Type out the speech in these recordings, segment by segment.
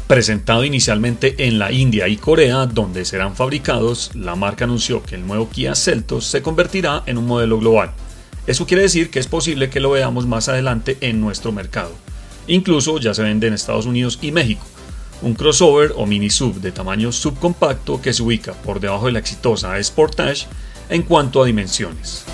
Presentado inicialmente en la India y Corea, donde serán fabricados, la marca anunció que el nuevo Kia Seltos se convertirá en un modelo global. Eso quiere decir que es posible que lo veamos más adelante en nuestro mercado. Incluso ya se vende en Estados Unidos y México. Un crossover o mini sub de tamaño subcompacto que se ubica por debajo de la exitosa Sportage en cuanto a dimensiones.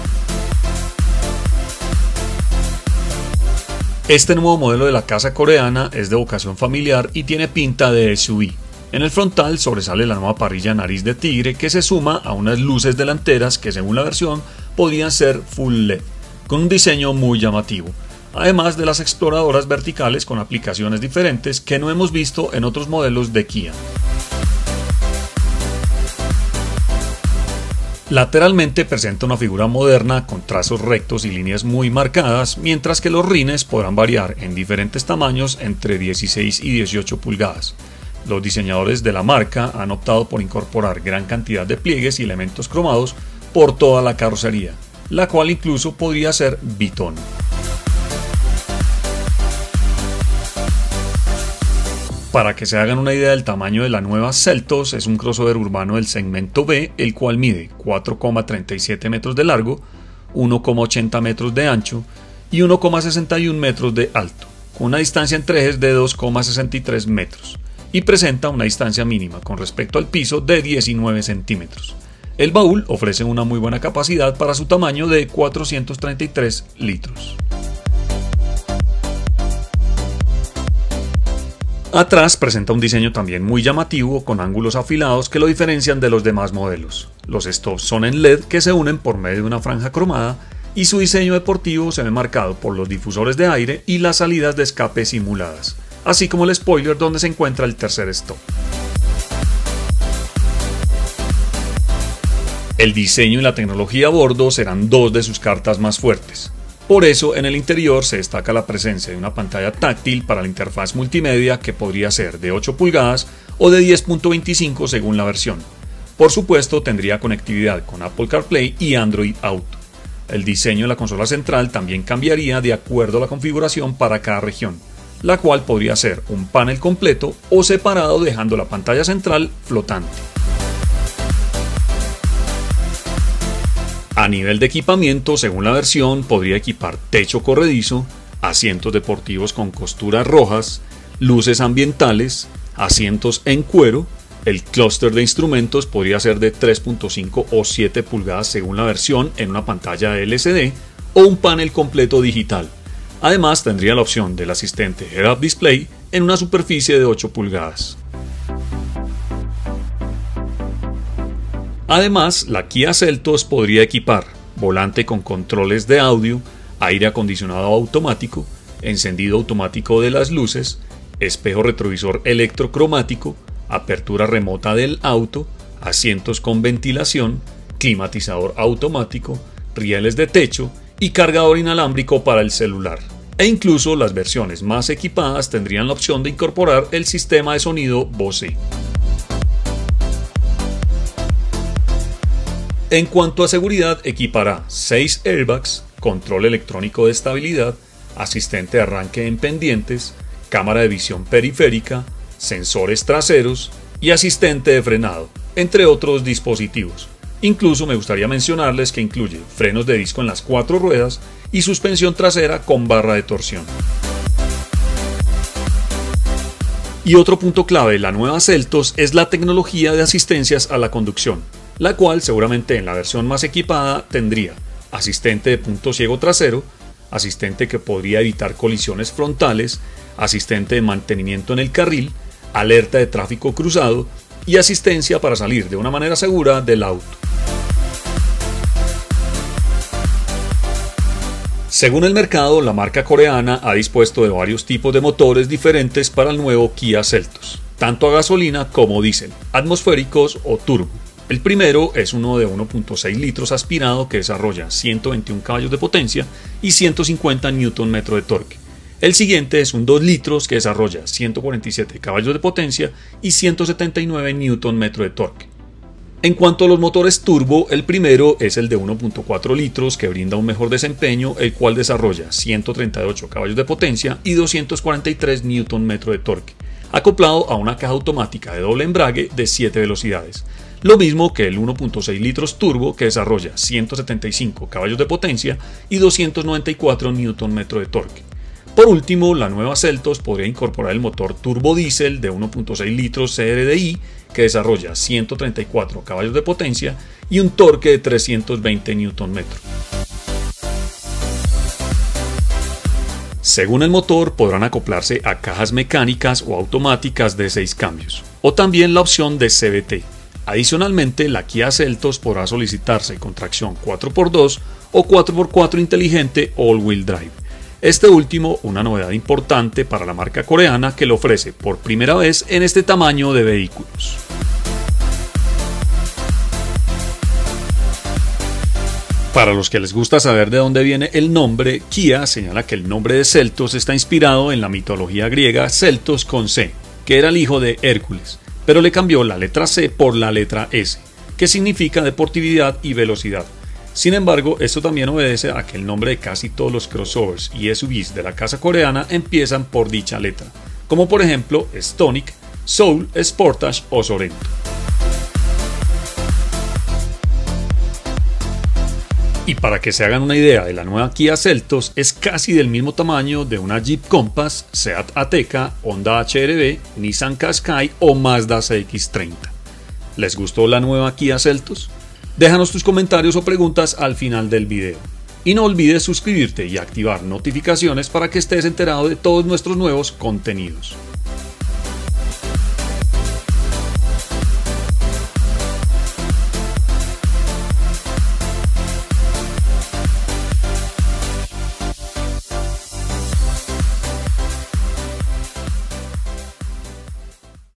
Este nuevo modelo de la casa coreana es de vocación familiar y tiene pinta de SUV. En el frontal sobresale la nueva parrilla nariz de tigre que se suma a unas luces delanteras que según la versión podrían ser full LED, con un diseño muy llamativo, además de las exploradoras verticales con aplicaciones diferentes que no hemos visto en otros modelos de Kia. Lateralmente presenta una figura moderna con trazos rectos y líneas muy marcadas, mientras que los rines podrán variar en diferentes tamaños entre 16 y 18 pulgadas. Los diseñadores de la marca han optado por incorporar gran cantidad de pliegues y elementos cromados por toda la carrocería, la cual incluso podría ser bitono. Para que se hagan una idea del tamaño de la nueva Seltos, es un crossover urbano del segmento B, el cual mide 4,37 metros de largo, 1,80 metros de ancho y 1,61 metros de alto, con una distancia entre ejes de 2,63 metros y presenta una distancia mínima con respecto al piso de 19 centímetros. El baúl ofrece una muy buena capacidad para su tamaño de 433 litros. Atrás presenta un diseño también muy llamativo con ángulos afilados que lo diferencian de los demás modelos. Los stops son en LED que se unen por medio de una franja cromada y su diseño deportivo se ve marcado por los difusores de aire y las salidas de escape simuladas, así como el spoiler donde se encuentra el tercer stop. El diseño y la tecnología a bordo serán dos de sus cartas más fuertes. Por eso, en el interior se destaca la presencia de una pantalla táctil para la interfaz multimedia que podría ser de 8 pulgadas o de 10.25 según la versión. Por supuesto, tendría conectividad con Apple CarPlay y Android Auto. El diseño de la consola central también cambiaría de acuerdo a la configuración para cada región, la cual podría ser un panel completo o separado dejando la pantalla central flotante. A nivel de equipamiento, según la versión, podría equipar techo corredizo, asientos deportivos con costuras rojas, luces ambientales, asientos en cuero. El clúster de instrumentos podría ser de 3.5 o 7 pulgadas según la versión en una pantalla LCD o un panel completo digital. Además, tendría la opción del asistente Head-Up Display en una superficie de 8 pulgadas. Además, la Kia Seltos podría equipar volante con controles de audio, aire acondicionado automático, encendido automático de las luces, espejo retrovisor electrocromático, apertura remota del auto, asientos con ventilación, climatizador automático, rieles de techo y cargador inalámbrico para el celular. E incluso las versiones más equipadas tendrían la opción de incorporar el sistema de sonido Bose. En cuanto a seguridad, equipará 6 airbags, control electrónico de estabilidad, asistente de arranque en pendientes, cámara de visión periférica, sensores traseros y asistente de frenado, entre otros dispositivos. Incluso me gustaría mencionarles que incluye frenos de disco en las 4 ruedas y suspensión trasera con barra de torsión. Y otro punto clave de la nueva Seltos es la tecnología de asistencias a la conducción, la cual seguramente en la versión más equipada tendría asistente de punto ciego trasero, asistente que podría evitar colisiones frontales, asistente de mantenimiento en el carril, alerta de tráfico cruzado y asistencia para salir de una manera segura del auto. Según el mercado, la marca coreana ha dispuesto de varios tipos de motores diferentes para el nuevo Kia Seltos, tanto a gasolina como diésel, atmosféricos o turbo. El primero es uno de 1.6 litros aspirado que desarrolla 121 caballos de potencia y 150 Nm de torque. El siguiente es un 2 litros que desarrolla 147 caballos de potencia y 179 Nm de torque. En cuanto a los motores turbo, el primero es el de 1.4 litros que brinda un mejor desempeño, el cual desarrolla 138 caballos de potencia y 243 Nm de torque. acoplado a una caja automática de doble embrague de 7 velocidades, lo mismo que el 1.6 litros turbo que desarrolla 175 caballos de potencia y 294 Nm de torque. Por último, la nueva Seltos podría incorporar el motor turbo diésel de 1.6 litros CRDI que desarrolla 134 caballos de potencia y un torque de 320 Nm. Según el motor, podrán acoplarse a cajas mecánicas o automáticas de 6 cambios, o también la opción de CVT. Adicionalmente, la Kia Seltos podrá solicitarse con tracción 4x2 o 4x4 inteligente all-wheel drive. Este último, una novedad importante para la marca coreana que lo ofrece por primera vez en este tamaño de vehículos. Para los que les gusta saber de dónde viene el nombre, Kia señala que el nombre de Seltos está inspirado en la mitología griega Seltos con C, que era el hijo de Hércules, pero le cambió la letra C por la letra S, que significa deportividad y velocidad. Sin embargo, esto también obedece a que el nombre de casi todos los crossovers y SUVs de la casa coreana empiezan por dicha letra, como por ejemplo Stonic, Soul, Sportage o Sorento. Y para que se hagan una idea de la nueva Kia Seltos, es casi del mismo tamaño de una Jeep Compass, Seat Ateca, Honda HR-V, Nissan Qashqai o Mazda CX-30. ¿Les gustó la nueva Kia Seltos? Déjanos tus comentarios o preguntas al final del video. Y no olvides suscribirte y activar notificaciones para que estés enterado de todos nuestros nuevos contenidos.